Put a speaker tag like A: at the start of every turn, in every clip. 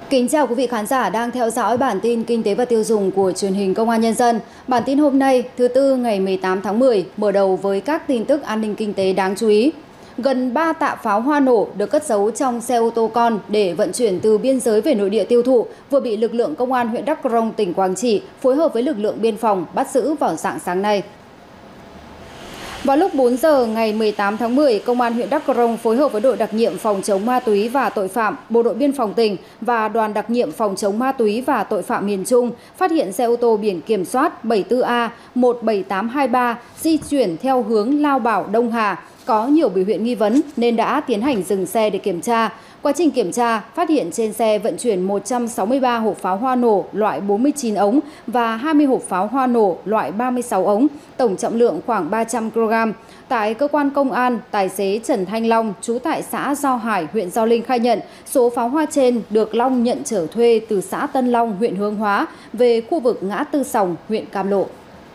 A: Kính chào quý vị khán giả đang theo dõi bản tin kinh tế và tiêu dùng của truyền hình Công an Nhân dân. Bản tin hôm nay, thứ Tư ngày 18 tháng 10, mở đầu với các tin tức an ninh kinh tế đáng chú ý. Gần 3 tạ pháo hoa nổ được cất giấu trong xe ô tô con để vận chuyển từ biên giới về nội địa tiêu thụ vừa bị lực lượng công an huyện Đắk Rông, tỉnh Quảng Trị phối hợp với lực lượng biên phòng bắt giữ vào rạng sáng nay. Vào lúc 4 giờ ngày 18 tháng 10, Công an huyện Đắk Rông phối hợp với đội đặc nhiệm phòng chống ma túy và tội phạm, Bộ đội biên phòng tỉnh và đoàn đặc nhiệm phòng chống ma túy và tội phạm miền Trung phát hiện xe ô tô biển kiểm soát 74A17823 di chuyển theo hướng Lao Bảo - Đông Hà, có nhiều biểu hiện nghi vấn nên đã tiến hành dừng xe để kiểm tra. Quá trình kiểm tra, phát hiện trên xe vận chuyển 163 hộp pháo hoa nổ loại 49 ống và 20 hộp pháo hoa nổ loại 36 ống, tổng trọng lượng khoảng 300 kg. Tại cơ quan công an, tài xế Trần Thanh Long, trú tại xã Gio Hải, huyện Gio Linh khai nhận số pháo hoa trên được Long nhận trở thuê từ xã Tân Long, huyện Hướng Hóa về khu vực ngã tư Sòng, huyện Cam Lộ.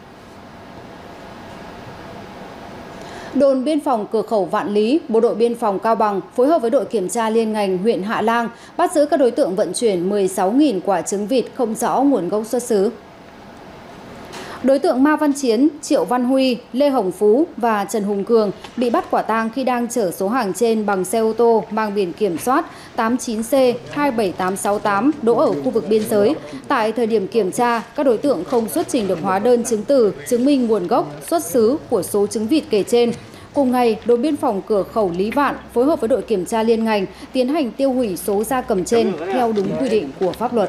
A: Đồn biên phòng cửa khẩu Vạn Lý, Bộ đội biên phòng Cao Bằng phối hợp với đội kiểm tra liên ngành huyện Hạ Lang bắt giữ các đối tượng vận chuyển 16.000 quả trứng vịt không rõ nguồn gốc xuất xứ. Đối tượng Ma Văn Chiến, Triệu Văn Huy, Lê Hồng Phú và Trần Hùng Cường bị bắt quả tang khi đang chở số hàng trên bằng xe ô tô mang biển kiểm soát 89C27868 đỗ ở khu vực biên giới. Tại thời điểm kiểm tra, các đối tượng không xuất trình được hóa đơn chứng từ chứng minh nguồn gốc xuất xứ của số trứng vịt kể trên. Cùng ngày, đồn biên phòng cửa khẩu Lý Vạn phối hợp với đội kiểm tra liên ngành tiến hành tiêu hủy số gia cầm trên theo đúng quy định của pháp luật.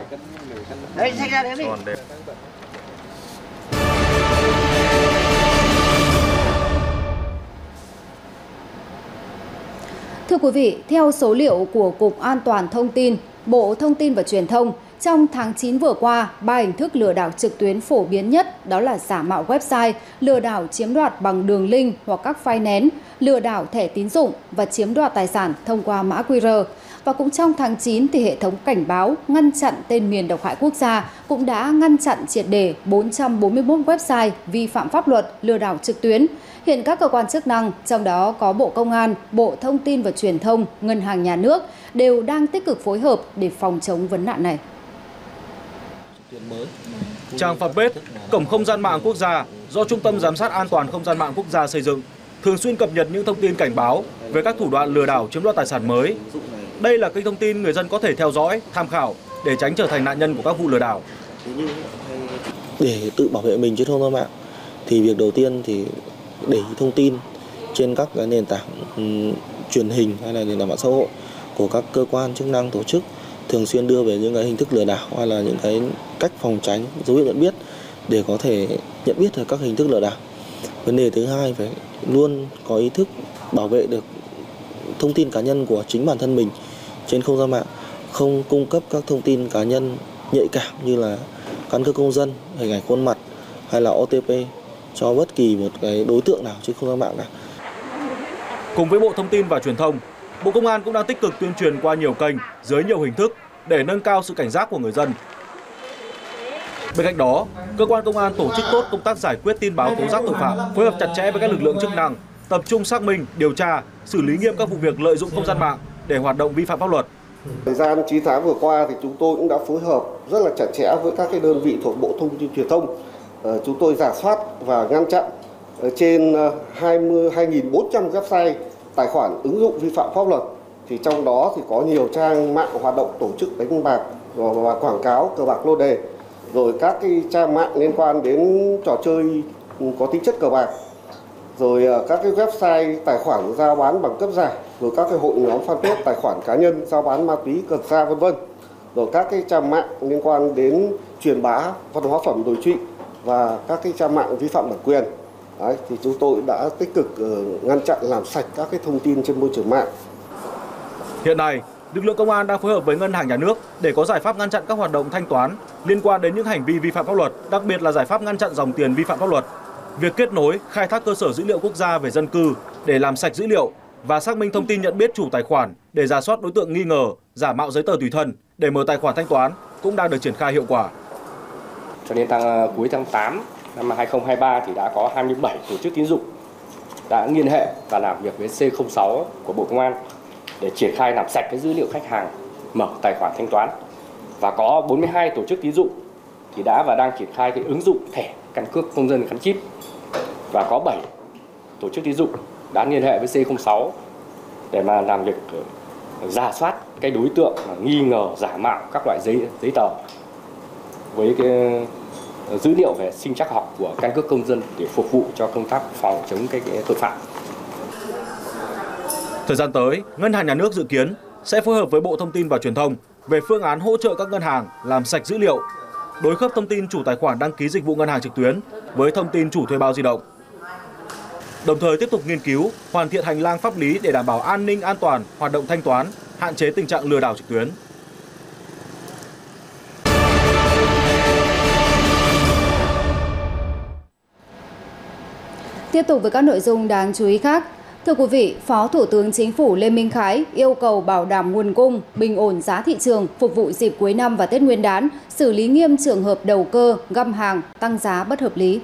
A: Thưa quý vị, theo số liệu của Cục An toàn Thông tin, Bộ Thông tin và Truyền thông, trong tháng 9 vừa qua, 3 hình thức lừa đảo trực tuyến phổ biến nhất đó là giả mạo website, lừa đảo chiếm đoạt bằng đường link hoặc các file nén, lừa đảo thẻ tín dụng và chiếm đoạt tài sản thông qua mã QR. Và cũng trong tháng 9 thì hệ thống cảnh báo ngăn chặn tên miền độc hại quốc gia cũng đã ngăn chặn triệt để 441 website vi phạm pháp luật lừa đảo trực tuyến. Hiện các cơ quan chức năng, trong đó có Bộ Công an, Bộ Thông tin và Truyền thông, Ngân hàng Nhà nước đều đang tích cực phối hợp để phòng chống vấn nạn này.
B: Trang fanpage Cổng Không gian mạng quốc gia do Trung tâm Giám sát An toàn Không gian mạng quốc gia xây dựng thường xuyên cập nhật những thông tin cảnh báo về các thủ đoạn lừa đảo chiếm đoạt tài sản mới. Đây là kênh thông tin người dân có thể theo dõi, tham khảo để tránh trở thành nạn nhân của các vụ lừa đảo.
C: Để tự bảo vệ mình trên không gian mạng thì việc đầu tiên thì để thông tin trên các cái nền tảng truyền hình hay là nền tảng mạng xã hội của các cơ quan chức năng, tổ chức thường xuyên đưa về những cái hình thức lừa đảo hay là những cái cách phòng tránh, dấu hiệu nhận biết để có thể nhận biết được các hình thức lừa đảo. Vấn đề thứ hai phải luôn có ý thức bảo vệ được thông tin cá nhân của chính bản thân mình trên không gian mạng, không cung cấp các thông tin cá nhân nhạy cảm như là căn cước công dân, hình ảnh khuôn mặt hay là OTP cho bất kỳ một cái đối tượng nào trên không gian mạng cả.
B: Cùng với Bộ Thông tin và Truyền thông, Bộ Công an cũng đang tích cực tuyên truyền qua nhiều kênh dưới nhiều hình thức để nâng cao sự cảnh giác của người dân. Bên cạnh đó, cơ quan công an tổ chức tốt công tác giải quyết tin báo tố giác tội phạm, phối hợp chặt chẽ với các lực lượng chức năng, tập trung xác minh, điều tra, xử lý nghiêm các vụ việc lợi dụng không gian mạng để hoạt động vi phạm pháp luật.
D: Thời gian 9 tháng vừa qua thì chúng tôi cũng đã phối hợp rất là chặt chẽ với các cái đơn vị thuộc Bộ Thông tin Truyền thông. Chúng tôi rà soát và ngăn chặn trên 22.400 website, tài khoản ứng dụng vi phạm pháp luật. Thì trong đó thì có nhiều trang mạng hoạt động tổ chức đánh bạc và quảng cáo cờ bạc lô đề, rồi các cái trang mạng liên quan đến trò chơi có tính chất cờ bạc, rồi các cái website tài khoản giao bán bằng cấp giả, rồi các cái hội nhóm fanpage tài khoản cá nhân giao bán ma túy, cần sa vân vân, rồi các cái trang mạng liên quan đến truyền bá văn hóa phẩm đồi trụy và các cái trang mạng vi phạm bản quyền. Đấy, thì chúng tôi đã tích cực ngăn chặn làm sạch các cái thông tin trên môi trường mạng.
B: Hiện nay, lực lượng công an đang phối hợp với Ngân hàng Nhà nước để có giải pháp ngăn chặn các hoạt động thanh toán liên quan đến những hành vi vi phạm pháp luật, đặc biệt là giải pháp ngăn chặn dòng tiền vi phạm pháp luật. Việc kết nối, khai thác cơ sở dữ liệu quốc gia về dân cư để làm sạch dữ liệu và xác minh thông tin nhận biết chủ tài khoản để rà soát đối tượng nghi ngờ giả mạo giấy tờ tùy thân để mở tài khoản thanh toán cũng đang được triển khai hiệu quả.
E: Cho đến cuối tháng 8 năm 2023 thì đã có 27 tổ chức tín dụng đã liên hệ và làm việc với C06 của Bộ Công an để triển khai làm sạch cái dữ liệu khách hàng mở tài khoản thanh toán. và có 42 tổ chức tín dụng thì đã và đang triển khai cái ứng dụng thẻ căn cước công dân gắn chip, và có 7 tổ chức tín dụng đã liên hệ với C06 để mà làm việc rà soát cái đối tượng nghi ngờ giả mạo các loại giấy tờ với cái dữ liệu về sinh trắc học của căn cước công dân để phục vụ cho công tác phòng chống cái tội phạm.
B: Thời gian tới, Ngân hàng Nhà nước dự kiến sẽ phối hợp với Bộ Thông tin và Truyền thông về phương án hỗ trợ các ngân hàng làm sạch dữ liệu, đối khớp thông tin chủ tài khoản đăng ký dịch vụ ngân hàng trực tuyến với thông tin chủ thuê bao di động. Đồng thời tiếp tục nghiên cứu, hoàn thiện hành lang pháp lý để đảm bảo an ninh an toàn hoạt động thanh toán, hạn chế tình trạng lừa đảo trực tuyến.
A: Tiếp tục với các nội dung đáng chú ý khác. Thưa quý vị, Phó Thủ tướng Chính phủ Lê Minh Khái yêu cầu bảo đảm nguồn cung, bình ổn giá thị trường, phục vụ dịp cuối năm và Tết Nguyên đán, xử lý nghiêm trường hợp đầu cơ, găm hàng, tăng giá bất hợp lý.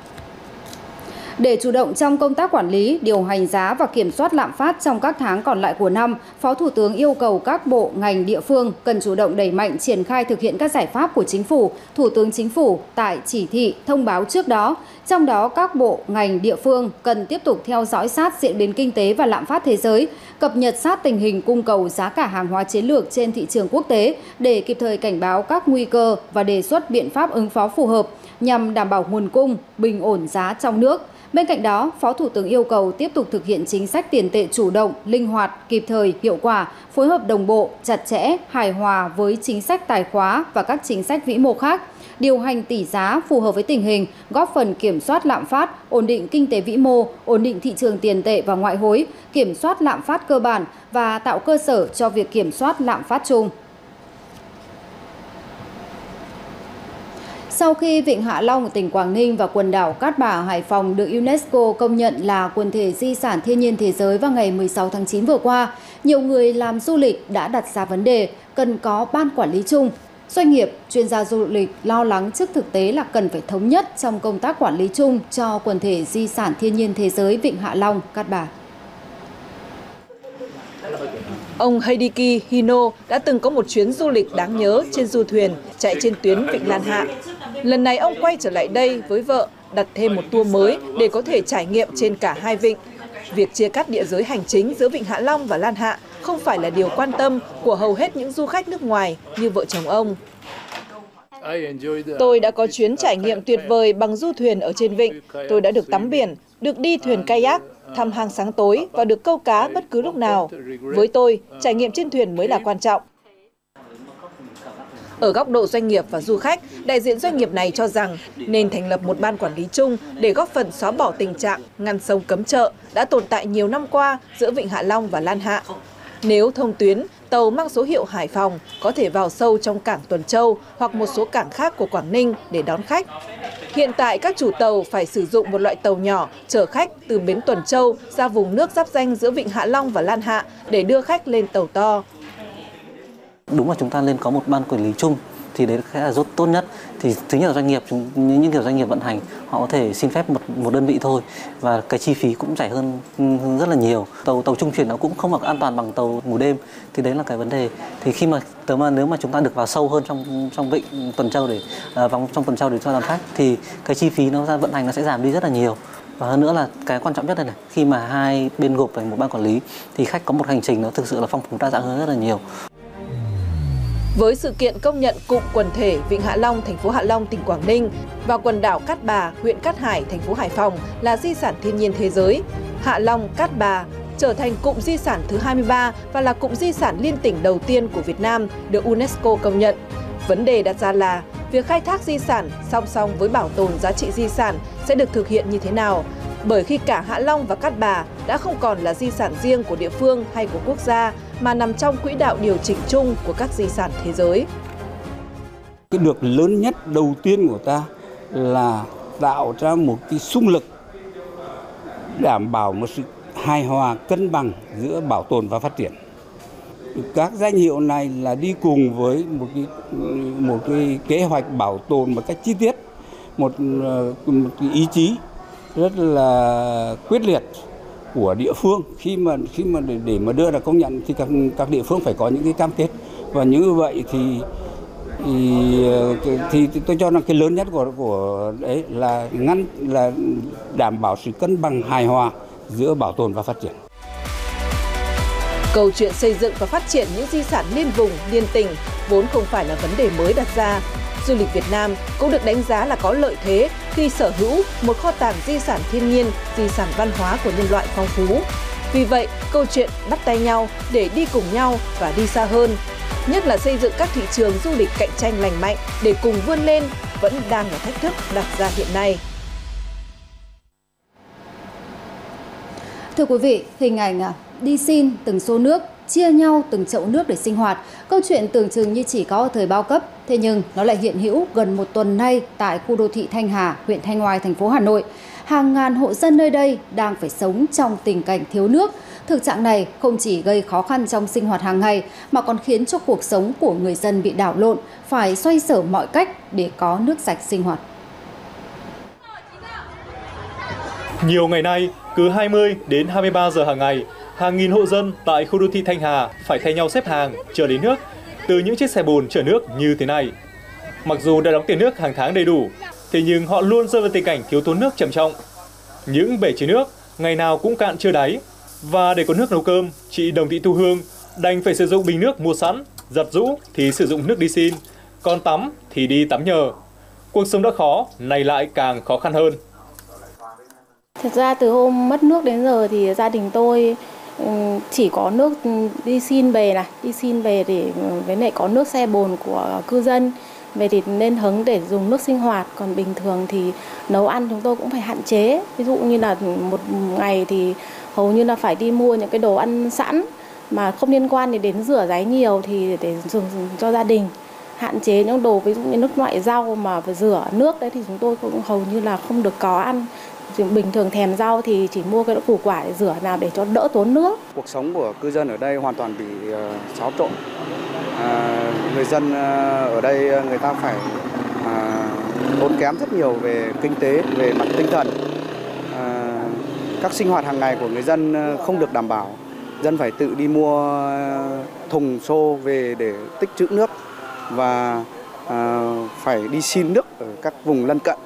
A: Để chủ động trong công tác quản lý, điều hành giá và kiểm soát lạm phát trong các tháng còn lại của năm, Phó Thủ tướng yêu cầu các bộ, ngành, địa phương cần chủ động đẩy mạnh triển khai thực hiện các giải pháp của Chính phủ, Thủ tướng Chính phủ tại chỉ thị, thông báo trước đó. Trong đó, các bộ, ngành, địa phương cần tiếp tục theo dõi sát diễn biến kinh tế và lạm phát thế giới, cập nhật sát tình hình cung cầu giá cả hàng hóa chiến lược trên thị trường quốc tế để kịp thời cảnh báo các nguy cơ và đề xuất biện pháp ứng phó phù hợp nhằm đảm bảo nguồn cung, bình ổn giá trong nước. Bên cạnh đó, Phó Thủ tướng yêu cầu tiếp tục thực hiện chính sách tiền tệ chủ động, linh hoạt, kịp thời, hiệu quả, phối hợp đồng bộ, chặt chẽ, hài hòa với chính sách tài khóa và các chính sách vĩ mô khác, điều hành tỷ giá phù hợp với tình hình, góp phần kiểm soát lạm phát, ổn định kinh tế vĩ mô, ổn định thị trường tiền tệ và ngoại hối, kiểm soát lạm phát cơ bản và tạo cơ sở cho việc kiểm soát lạm phát chung. Sau khi Vịnh Hạ Long ở tỉnh Quảng Ninh và quần đảo Cát Bà, Hải Phòng được UNESCO công nhận là quần thể di sản thiên nhiên thế giới vào ngày 16 tháng 9 vừa qua, nhiều người làm du lịch đã đặt ra vấn đề cần có ban quản lý chung. Doanh nghiệp, chuyên gia du lịch lo lắng trước thực tế là cần phải thống nhất trong công tác quản lý chung cho quần thể di sản thiên nhiên thế giới Vịnh Hạ Long, Cát Bà.
F: Ông Heidiki Hino đã từng có một chuyến du lịch đáng nhớ trên du thuyền chạy trên tuyến Vịnh Lan Hạ. Lần này ông quay trở lại đây với vợ, đặt thêm một tour mới để có thể trải nghiệm trên cả hai vịnh. Việc chia cắt địa giới hành chính giữa Vịnh Hạ Long và Lan Hạ không phải là điều quan tâm của hầu hết những du khách nước ngoài như vợ chồng ông. Tôi đã có chuyến trải nghiệm tuyệt vời bằng du thuyền ở trên vịnh. Tôi đã được tắm biển, được đi thuyền kayak, thăm hang sáng tối và được câu cá bất cứ lúc nào. Với tôi, trải nghiệm trên thuyền mới là quan trọng. Ở góc độ doanh nghiệp và du khách, đại diện doanh nghiệp này cho rằng nên thành lập một ban quản lý chung để góp phần xóa bỏ tình trạng ngăn sông cấm chợ đã tồn tại nhiều năm qua giữa Vịnh Hạ Long và Lan Hạ. Nếu thông tuyến, tàu mang số hiệu Hải Phòng có thể vào sâu trong cảng Tuần Châu hoặc một số cảng khác của Quảng Ninh để đón khách. Hiện tại các chủ tàu phải sử dụng một loại tàu nhỏ chở khách từ bến Tuần Châu ra vùng nước giáp ranh giữa Vịnh Hạ Long và Lan Hạ để đưa khách lên tàu to.
G: Đúng là chúng ta nên có một ban quản lý chung thì đấy sẽ là tốt nhất. Thì thứ nhất là doanh nghiệp, những kiểu doanh nghiệp vận hành họ có thể xin phép một đơn vị thôi và cái chi phí cũng rẻ hơn rất là nhiều. Tàu trung chuyển nó cũng không được an toàn bằng tàu ngủ đêm, thì đấy là cái vấn đề. Thì khi mà nếu mà chúng ta được vào sâu hơn trong vịnh Tuần Châu để vòng trong Tuần Châu để cho đón khách thì cái chi phí nó ra vận hành nó sẽ giảm đi rất là nhiều. Và hơn nữa là cái quan trọng nhất này, khi mà hai bên gộp thành một ban quản lý thì khách có một hành trình nó thực sự là phong phú đa dạng hơn rất là nhiều.
F: Với sự kiện công nhận cụm quần thể Vịnh Hạ Long, thành phố Hạ Long, tỉnh Quảng Ninh và quần đảo Cát Bà, huyện Cát Hải, thành phố Hải Phòng là di sản thiên nhiên thế giới, Hạ Long, Cát Bà trở thành cụm di sản thứ 23 và là cụm di sản liên tỉnh đầu tiên của Việt Nam được UNESCO công nhận. Vấn đề đặt ra là việc khai thác di sản song song với bảo tồn giá trị di sản sẽ được thực hiện như thế nào? Bởi khi cả Hạ Long và Cát Bà đã không còn là di sản riêng của địa phương hay của quốc gia mà nằm trong quỹ đạo điều chỉnh chung của các di sản thế giới.
H: Cái được lớn nhất đầu tiên của ta là tạo ra một cái xung lực đảm bảo một sự hài hòa cân bằng giữa bảo tồn và phát triển. Các danh hiệu này là đi cùng với một cái kế hoạch bảo tồn một cách chi tiết, một cái ý chí rất là quyết liệt của địa phương khi mà để mà đưa ra công nhận thì các địa phương phải có những cái cam kết, và như vậy thì thì tôi cho rằng cái lớn nhất của đấy là đảm bảo sự cân bằng hài hòa giữa bảo tồn và phát triển.
F: Câu chuyện xây dựng và phát triển những di sản liên vùng, liên tỉnh vốn không phải là vấn đề mới đặt ra. Du lịch Việt Nam cũng được đánh giá là có lợi thế khi sở hữu một kho tàng di sản thiên nhiên, di sản văn hóa của nhân loại phong phú. Vì vậy, câu chuyện bắt tay nhau để đi cùng nhau và đi xa hơn, nhất là xây dựng các thị trường du lịch cạnh tranh lành mạnh để cùng vươn lên vẫn đang là thách thức đặt ra hiện nay.
A: Thưa quý vị, hình ảnh đi xin từng xô nước, chia nhau từng chậu nước để sinh hoạt, câu chuyện tưởng chừng như chỉ có ở thời bao cấp, thế nhưng nó lại hiện hữu gần một tuần nay tại khu đô thị Thanh Hà, huyện Thanh Oai, thành phố Hà Nội. Hàng ngàn hộ dân nơi đây đang phải sống trong tình cảnh thiếu nước. Thực trạng này không chỉ gây khó khăn trong sinh hoạt hàng ngày mà còn khiến cho cuộc sống của người dân bị đảo lộn, phải xoay sở mọi cách để có nước sạch sinh hoạt.
B: Nhiều ngày nay, cứ 20 đến 23 giờ hàng ngày, hàng nghìn hộ dân tại khu đô thị Thanh Hà phải thay nhau xếp hàng chờ lấy nước từ những chiếc xe bồn chở nước như thế này. Mặc dù đã đóng tiền nước hàng tháng đầy đủ, thế nhưng họ luôn rơi vào tình cảnh thiếu thốn nước trầm trọng. Những bể chứa nước ngày nào cũng cạn chưa đáy, và để có nước nấu cơm, chị Đồng Thị Thu Hương đành phải sử dụng bình nước mua sẵn, giặt giũ thì sử dụng nước đi xin, còn tắm thì đi tắm nhờ. Cuộc sống đã khó, nay lại càng khó khăn hơn.
I: Thật ra từ hôm mất nước đến giờ thì gia đình tôi chỉ có nước đi xin về để với lại có nước xe bồn của cư dân về thì nên hứng để dùng nước sinh hoạt, còn bình thường thì nấu ăn chúng tôi cũng phải hạn chế. Ví dụ như là một ngày thì hầu như là phải đi mua những cái đồ ăn sẵn mà không liên quan đến rửa ráy nhiều thì để dùng cho gia đình. Hạn chế những đồ ví dụ như nước loại rau mà phải rửa nước đấy thì chúng tôi cũng hầu như là không được có ăn. Bình thường thèm rau thì chỉ mua cái củ quả để rửa nào để cho đỡ tốn nước.
J: Cuộc sống của cư dân ở đây hoàn toàn bị xáo trộn. Người dân ở đây người ta phải tốn kém rất nhiều về kinh tế, về mặt tinh thần. Các sinh hoạt hàng ngày của người dân không được đảm bảo. Dân phải tự đi mua thùng xô về để tích trữ nước và phải đi xin nước ở các vùng lân cận.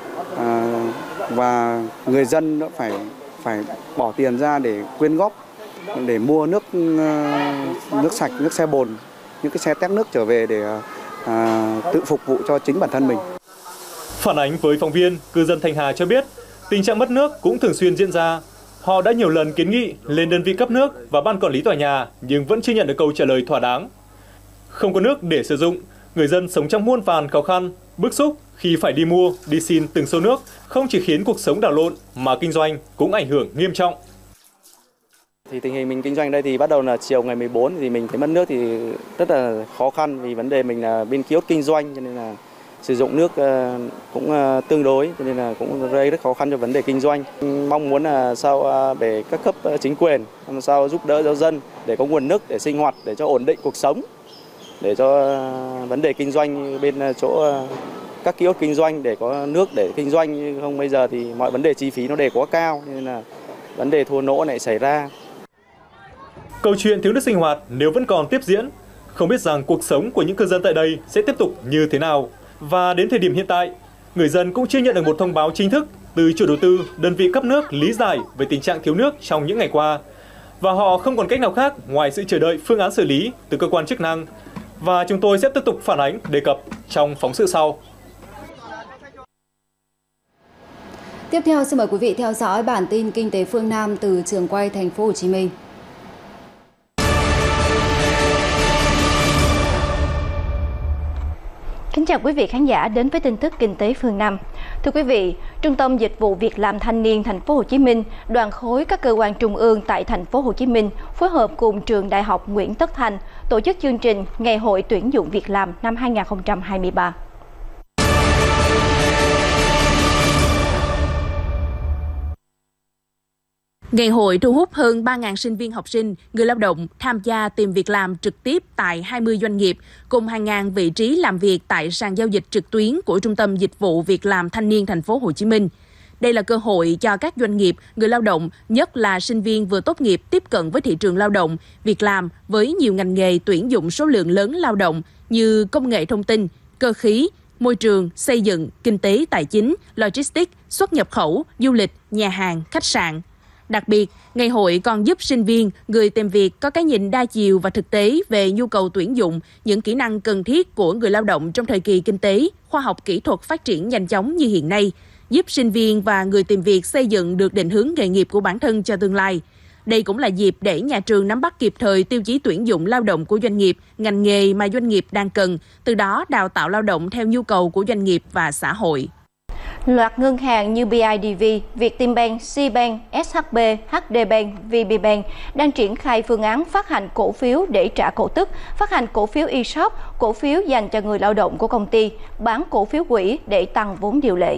J: Và người dân phải bỏ tiền ra để quyên góp để mua nước sạch, nước xe bồn, những cái xe tét nước trở về để tự phục vụ cho chính bản thân mình.
B: Phản ánh với phóng viên, cư dân Thanh Hà cho biết tình trạng mất nước cũng thường xuyên diễn ra. Họ đã nhiều lần kiến nghị lên đơn vị cấp nước và ban quản lý tòa nhà nhưng vẫn chưa nhận được câu trả lời thỏa đáng. Không có nước để sử dụng, người dân sống trong muôn vàn khó khăn, bức xúc khi phải đi mua, đi xin từng xô nước, không chỉ khiến cuộc sống đảo lộn mà kinh doanh cũng ảnh hưởng nghiêm trọng.
J: Thì tình hình mình kinh doanh đây thì bắt đầu là chiều ngày 14 thì mình thấy mất nước thì rất là khó khăn vì vấn đề mình là bên kiosk kinh doanh cho nên là sử dụng nước cũng tương đối cho nên là cũng gây rất khó khăn cho vấn đề kinh doanh. Mong muốn là sao về các cấp chính quyền làm sao giúp đỡ cho dân để có nguồn nước để sinh hoạt để cho ổn định cuộc sống, để cho vấn đề kinh doanh bên chỗ các kiosk kinh doanh để có nước để kinh doanh, nhưng không bây giờ thì mọi vấn đề chi phí nó đều quá cao nên là vấn đề thua lỗ lại xảy ra.
B: Câu chuyện thiếu nước sinh hoạt nếu vẫn còn tiếp diễn, không biết rằng cuộc sống của những cư dân tại đây sẽ tiếp tục như thế nào. Và đến thời điểm hiện tại, người dân cũng chưa nhận được một thông báo chính thức từ chủ đầu tư, đơn vị cấp nước lý giải về tình trạng thiếu nước trong những ngày qua. Và họ không còn cách nào khác ngoài sự chờ đợi phương án xử lý từ cơ quan chức năng. Và chúng tôi sẽ tiếp tục phản ánh đề cập trong phóng sự sau.
A: Tiếp theo xin mời quý vị theo dõi bản tin kinh tế phương Nam từ trường quay thành phố Hồ Chí Minh.
K: Kính chào quý vị khán giả đến với tin tức kinh tế phương Nam. Thưa quý vị, Trung tâm Dịch vụ Việc làm Thanh niên Thành phố Hồ Chí Minh, đoàn khối các cơ quan trung ương tại Thành phố Hồ Chí Minh phối hợp cùng trường Đại học Nguyễn Tất Thành tổ chức chương trình Ngày hội tuyển dụng việc làm năm 2023.
L: Ngày hội thu hút hơn 3.000 sinh viên học sinh, người lao động tham gia tìm việc làm trực tiếp tại 20 doanh nghiệp, cùng hàng ngàn vị trí làm việc tại sàn giao dịch trực tuyến của Trung tâm Dịch vụ Việc làm Thanh niên Thành phố Hồ Chí Minh. Đây là cơ hội cho các doanh nghiệp, người lao động, nhất là sinh viên vừa tốt nghiệp tiếp cận với thị trường lao động, việc làm với nhiều ngành nghề tuyển dụng số lượng lớn lao động như công nghệ thông tin, cơ khí, môi trường, xây dựng, kinh tế tài chính, logistics, xuất nhập khẩu, du lịch, nhà hàng, khách sạn. Đặc biệt, ngày hội còn giúp sinh viên, người tìm việc có cái nhìn đa chiều và thực tế về nhu cầu tuyển dụng, những kỹ năng cần thiết của người lao động trong thời kỳ kinh tế, khoa học kỹ thuật phát triển nhanh chóng như hiện nay, giúp sinh viên và người tìm việc xây dựng được định hướng nghề nghiệp của bản thân cho tương lai. Đây cũng là dịp để nhà trường nắm bắt kịp thời tiêu chí tuyển dụng lao động của doanh nghiệp, ngành nghề mà doanh nghiệp đang cần, từ đó đào tạo lao động theo nhu cầu của doanh nghiệp và xã hội.
K: Loạt ngân hàng như BIDV, Vietinbank, Sibank, SHB, HD Bank, VPBank đang triển khai phương án phát hành cổ phiếu để trả cổ tức, phát hành cổ phiếu ESOP, cổ phiếu dành cho người lao động của công ty, bán cổ phiếu quỹ để tăng vốn điều lệ.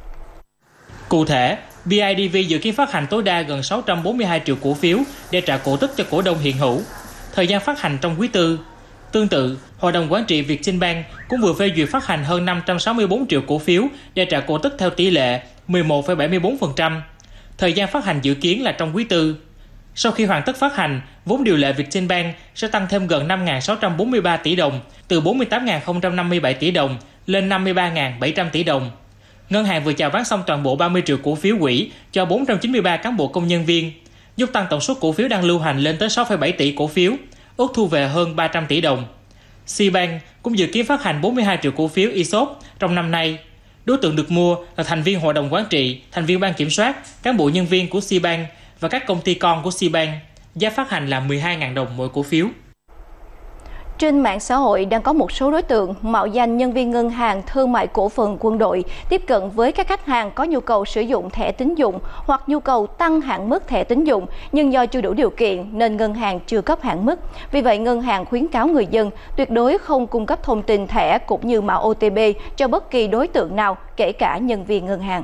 M: Cụ thể, BIDV dự kiến phát hành tối đa gần 642 triệu cổ phiếu để trả cổ tức cho cổ đông hiện hữu. Thời gian phát hành trong quý tư. Tương tự, Hội đồng Quản trị Vietinbank cũng vừa phê duyệt phát hành hơn 564 triệu cổ phiếu để trả cổ tức theo tỷ lệ 11,74%. Thời gian phát hành dự kiến là trong quý tư. Sau khi hoàn tất phát hành, vốn điều lệ Vietinbank sẽ tăng thêm gần 5.643 tỷ đồng, từ 48.057 tỷ đồng lên 53.700 tỷ đồng. Ngân hàng vừa chào bán xong toàn bộ 30 triệu cổ phiếu quỹ cho 493 cán bộ công nhân viên, giúp tăng tổng số cổ phiếu đang lưu hành lên tới 6,7 tỷ cổ phiếu, ước thu về hơn 300 tỷ đồng. Sibank cũng dự kiến phát hành 42 triệu cổ phiếu ESOP trong năm nay. Đối tượng được mua là thành viên hội đồng quản trị, thành viên ban kiểm soát, cán bộ nhân viên của Sibank và các công ty con của Sibank. Giá phát hành là 12.000 đồng mỗi cổ phiếu.
K: Trên mạng xã hội đang có một số đối tượng mạo danh nhân viên ngân hàng thương mại cổ phần Quân đội tiếp cận với các khách hàng có nhu cầu sử dụng thẻ tín dụng hoặc nhu cầu tăng hạn mức thẻ tín dụng, nhưng do chưa đủ điều kiện nên ngân hàng chưa cấp hạn mức. Vì vậy, ngân hàng khuyến cáo người dân tuyệt đối không cung cấp thông tin thẻ cũng như mã OTP cho bất kỳ đối tượng nào, kể cả nhân viên ngân hàng.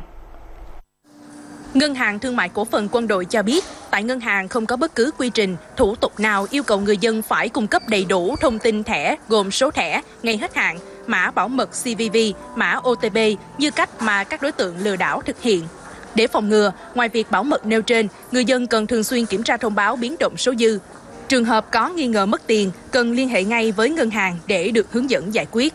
L: Ngân hàng Thương mại Cổ phần Quân đội cho biết, tại ngân hàng không có bất cứ quy trình, thủ tục nào yêu cầu người dân phải cung cấp đầy đủ thông tin thẻ gồm số thẻ, ngày hết hạn, mã bảo mật CVV, mã OTP như cách mà các đối tượng lừa đảo thực hiện. Để phòng ngừa, ngoài việc bảo mật nêu trên, người dân cần thường xuyên kiểm tra thông báo biến động số dư. Trường hợp có nghi ngờ mất tiền, cần liên hệ ngay với ngân hàng để được hướng dẫn giải quyết.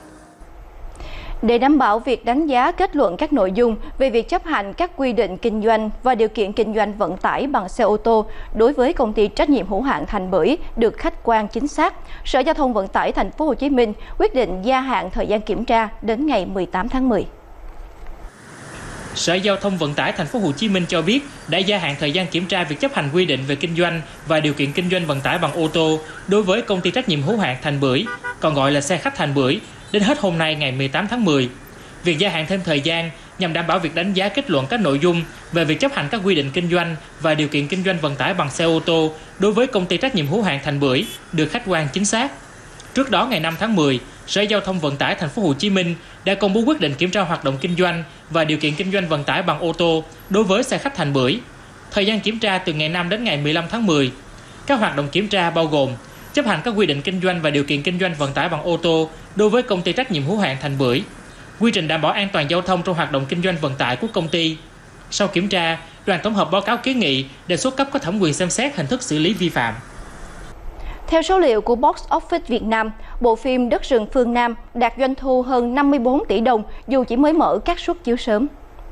K: Để đảm bảo việc đánh giá kết luận các nội dung về việc chấp hành các quy định kinh doanh và điều kiện kinh doanh vận tải bằng xe ô tô đối với công ty trách nhiệm hữu hạn Thành Bưởi được khách quan chính xác, Sở Giao thông Vận tải Thành phố Hồ Chí Minh quyết định gia hạn thời gian kiểm tra đến ngày 18 tháng 10.
M: Sở Giao thông Vận tải Thành phố Hồ Chí Minh cho biết đã gia hạn thời gian kiểm tra việc chấp hành quy định về kinh doanh và điều kiện kinh doanh vận tải bằng ô tô đối với công ty trách nhiệm hữu hạn Thành Bưởi, còn gọi là xe khách Thành Bưởi, đến hết hôm nay ngày 18 tháng 10. Việc gia hạn thêm thời gian nhằm đảm bảo việc đánh giá kết luận các nội dung về việc chấp hành các quy định kinh doanh và điều kiện kinh doanh vận tải bằng xe ô tô đối với công ty trách nhiệm hữu hạn Thành Bưởi được khách quan chính xác. Trước đó ngày 5 tháng 10, Sở Giao thông Vận tải Thành phố Hồ Chí Minh đã công bố quyết định kiểm tra hoạt động kinh doanh và điều kiện kinh doanh vận tải bằng ô tô đối với xe khách Thành Bưởi. Thời gian kiểm tra từ ngày 5 đến ngày 15 tháng 10. Các hoạt động kiểm tra bao gồm chấp hành các quy định kinh doanh và điều kiện kinh doanh vận tải bằng ô tô đối với công ty trách nhiệm hữu hạn Thành Bưởi, quy trình đảm bảo an toàn giao thông trong hoạt động kinh doanh vận tải của công ty. Sau kiểm tra, đoàn tổng hợp báo cáo kiến nghị đề xuất cấp có thẩm quyền xem xét hình thức xử lý vi phạm.
K: Theo số liệu của Box Office Việt Nam, bộ phim Đất rừng phương Nam đạt doanh thu hơn 54 tỷ đồng dù chỉ mới mở các suất chiếu sớm.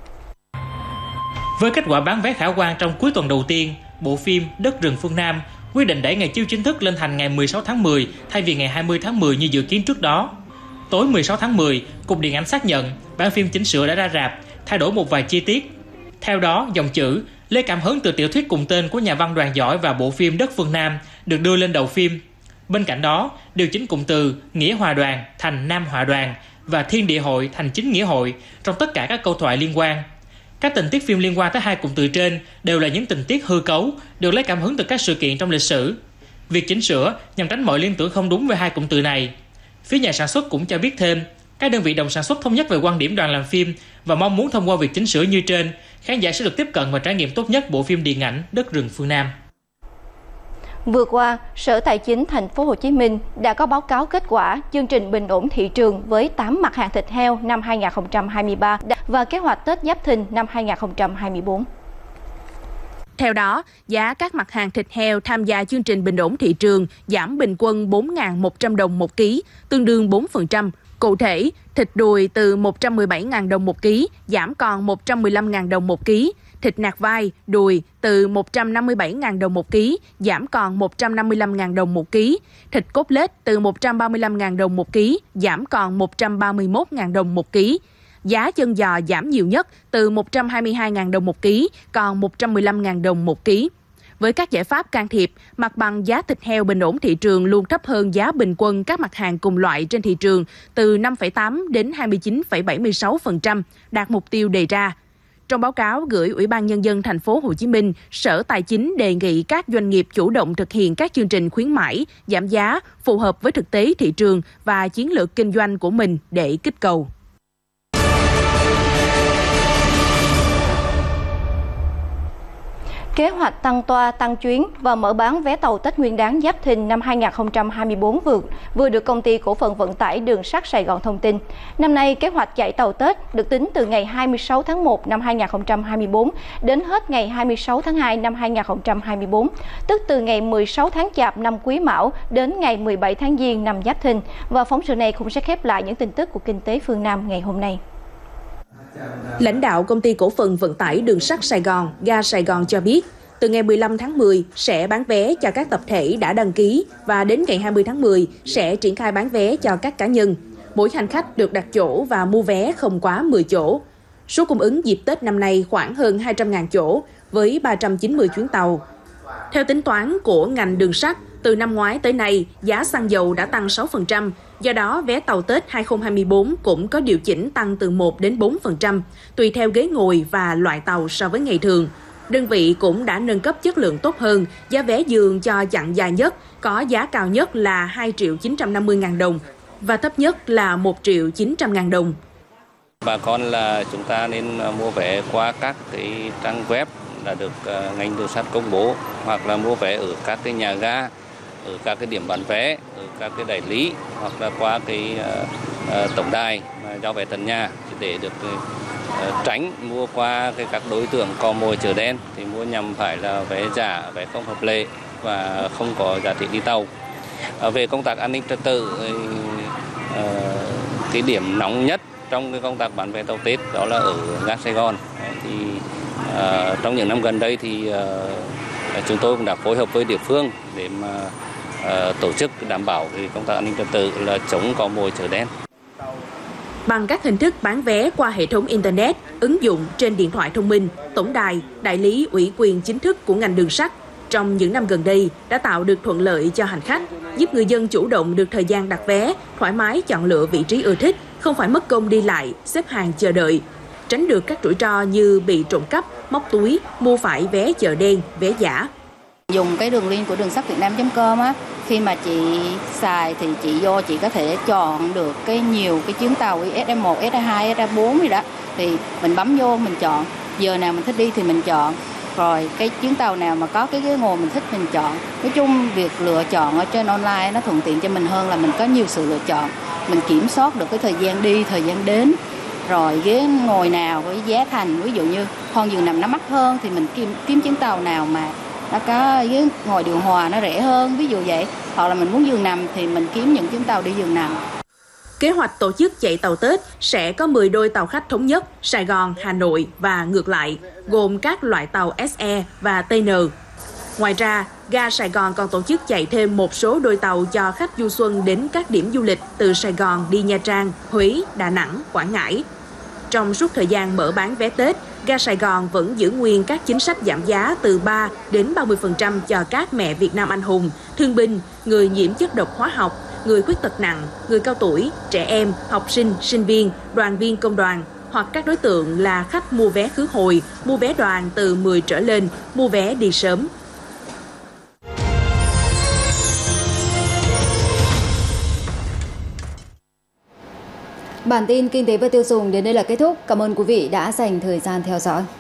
M: Với kết quả bán vé khả quan trong cuối tuần đầu tiên, bộ phim Đất rừng phương Nam quyết định đẩy ngày chiếu chính thức lên thành ngày 16 tháng 10 thay vì ngày 20 tháng 10 như dự kiến trước đó. Tối 16 tháng 10, Cục Điện ảnh xác nhận bản phim chỉnh sửa đã ra rạp, thay đổi một vài chi tiết. Theo đó, dòng chữ lấy cảm hứng từ tiểu thuyết cùng tên của nhà văn Đoàn Giỏi và bộ phim Đất phương Nam được đưa lên đầu phim. Bên cạnh đó, điều chỉnh cụm từ Nghĩa Hòa Đoàn thành Nam Hòa Đoàn và Thiên Địa Hội thành Chính Nghĩa Hội trong tất cả các câu thoại liên quan. Các tình tiết phim liên quan tới hai cụm từ trên đều là những tình tiết hư cấu, được lấy cảm hứng từ các sự kiện trong lịch sử. Việc chỉnh sửa nhằm tránh mọi liên tưởng không đúng về hai cụm từ này. Phía nhà sản xuất cũng cho biết thêm, các đơn vị đồng sản xuất thống nhất về quan điểm đoàn làm phim và mong muốn thông qua việc chỉnh sửa như trên, khán giả sẽ được tiếp cận và trải nghiệm tốt nhất bộ phim điện ảnh Đất rừng phương Nam.
K: Vừa qua, Sở Tài chính Thành phố Hồ Chí Minh đã có báo cáo kết quả chương trình bình ổn thị trường với 8 mặt hàng thịt heo năm 2023 và kế hoạch Tết Giáp Thìn năm 2024.
L: Theo đó, giá các mặt hàng thịt heo tham gia chương trình bình ổn thị trường giảm bình quân 4.100 đồng một ký, tương đương 4%. Cụ thể, thịt đùi từ 117.000 đồng một ký giảm còn 115.000 đồng một ký, thịt nạc vai, đùi từ 157.000 đồng một ký giảm còn 155.000 đồng một ký, thịt cốt lết từ 135.000 đồng một ký giảm còn 131.000 đồng một ký. Giá chân giò giảm nhiều nhất từ 122.000 đồng một ký còn 115.000 đồng một ký. Với các giải pháp can thiệp, mặt bằng giá thịt heo bình ổn thị trường luôn thấp hơn giá bình quân các mặt hàng cùng loại trên thị trường từ 5,8 đến 29,76%, đạt mục tiêu đề ra. Trong báo cáo gửi Ủy ban Nhân dân thành phố Hồ Chí Minh, Sở Tài chính đề nghị các doanh nghiệp chủ động thực hiện các chương trình khuyến mãi, giảm giá phù hợp với thực tế thị trường và chiến lược kinh doanh của mình để kích cầu.
K: Kế hoạch tăng toa, tăng chuyến và mở bán vé tàu Tết Nguyên đán Giáp Thìn năm 2024 vừa được Công ty Cổ phần Vận tải Đường sắt Sài Gòn thông tin. Năm nay, kế hoạch chạy tàu Tết được tính từ ngày 26 tháng 1 năm 2024 đến hết ngày 26 tháng 2 năm 2024, tức từ ngày 16 tháng Chạp năm Quý Mão đến ngày 17 tháng Giêng năm Giáp Thìn. Và phóng sự này cũng sẽ khép lại những tin tức của Kinh tế phương Nam ngày hôm nay.
L: Lãnh đạo Công ty Cổ phần Vận tải Đường sắt Sài Gòn, ga Sài Gòn cho biết, từ ngày 15 tháng 10 sẽ bán vé cho các tập thể đã đăng ký và đến ngày 20 tháng 10 sẽ triển khai bán vé cho các cá nhân. Mỗi hành khách được đặt chỗ và mua vé không quá 10 chỗ. Số cung ứng dịp Tết năm nay khoảng hơn 200.000 chỗ với 390 chuyến tàu. Theo tính toán của ngành đường sắt, từ năm ngoái tới nay, giá xăng dầu đã tăng 6%, do đó vé tàu Tết 2024 cũng có điều chỉnh tăng từ 1 đến 4%, tùy theo ghế ngồi và loại tàu so với ngày thường. Đơn vị cũng đã nâng cấp chất lượng tốt hơn, giá vé giường cho chặng dài nhất có giá cao nhất là 2.950.000 đồng và thấp nhất là 1.900.000 đồng.
N: Bà con là chúng ta nên mua vé qua các cái trang web đã được ngành đường sắt công bố, hoặc là mua vé ở các cái nhà ga, ở các cái điểm bán vé, ở các cái đại lý, hoặc là qua cái tổng đài giao vé tận nhà để được tránh mua qua các đối tượng cò mồi chợ đen, thì mua nhầm phải là vé giả, vé không hợp lệ và không có giá trị đi tàu. Về công tác an ninh trật tự, cái điểm nóng nhất trong cái công tác bán vé tàu Tết đó là ở ga Sài Gòn. Thì trong những năm gần đây thì chúng tôi cũng đã phối hợp với địa phương để mà tổ chức đảm bảo cái công tác an ninh trật tự là chống cò mồi chợ đen.
L: Bằng các hình thức bán vé qua hệ thống Internet, ứng dụng trên điện thoại thông minh, tổng đài, đại lý ủy quyền chính thức của ngành đường sắt, trong những năm gần đây đã tạo được thuận lợi cho hành khách, giúp người dân chủ động được thời gian đặt vé, thoải mái chọn lựa vị trí ưa thích, không phải mất công đi lại, xếp hàng chờ đợi, tránh được các rủi ro như bị trộm cắp, móc túi, mua phải vé chợ đen, vé giả.
O: Dùng cái đường link của đường sắt vietnam.com á, khi mà chị xài thì chị có thể chọn được nhiều cái chuyến tàu SE1, SE2, SE4 gì đó, thì mình bấm vô mình chọn, giờ nào mình thích đi thì mình chọn, rồi cái chuyến tàu nào mà có cái ghế ngồi mình thích mình chọn. Nói chung việc lựa chọn ở trên online nó thuận tiện cho mình hơn là mình có nhiều sự lựa chọn, mình kiểm soát được cái thời gian đi, thời gian đến, rồi ghế ngồi nào với giá thành, ví dụ như con giường nằm nó mắc hơn thì mình kiếm chuyến tàu nào mà nó có ghế ngồi điều hòa nó rẻ hơn, ví dụ vậy, hoặc là mình muốn giường nằm thì mình kiếm những chuyến tàu đi giường nằm.
L: Kế hoạch tổ chức chạy tàu Tết sẽ có 10 đôi tàu khách thống nhất Sài Gòn, Hà Nội và ngược lại, gồm các loại tàu SE và TN. Ngoài ra, ga Sài Gòn còn tổ chức chạy thêm một số đôi tàu cho khách du xuân đến các điểm du lịch từ Sài Gòn đi Nha Trang, Huế, Đà Nẵng, Quảng Ngãi. Trong suốt thời gian mở bán vé Tết, ga Sài Gòn vẫn giữ nguyên các chính sách giảm giá từ 3 đến 30% cho các mẹ Việt Nam anh hùng, thương binh, người nhiễm chất độc hóa học, người khuyết tật nặng, người cao tuổi, trẻ em, học sinh, sinh viên, đoàn viên công đoàn, hoặc các đối tượng là khách mua vé khứ hồi, mua vé đoàn từ 10 trở lên, mua vé đi sớm.
A: Bản tin kinh tế và tiêu dùng đến đây là kết thúc. Cảm ơn quý vị đã dành thời gian theo dõi.